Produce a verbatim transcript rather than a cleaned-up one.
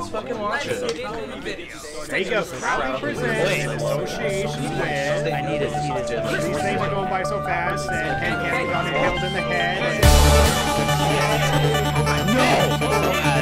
Let's fucking watch it. Steakhouse proudly presents in association with. I need to see this. These things are going by so fast, and Ken Cannon got hit in the head. No!